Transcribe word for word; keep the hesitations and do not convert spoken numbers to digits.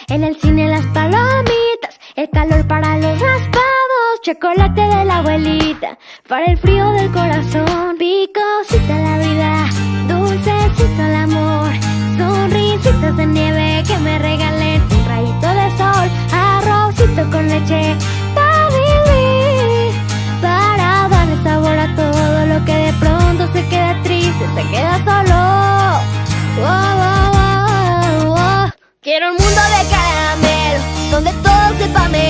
En el cine las palomitas, el calor para los raspados, chocolate de la abuelita para el frío del corazón. Picosita la vida, dulcecito el amor, sonrisitas de nieve que me regalen un rayito de sol, arrocito con leche para vivir, para darle sabor a todo lo que de pronto se queda triste, se queda solo. Oh, oh, oh, oh. Quiero un mundo de caramelo donde todo sepa mejor.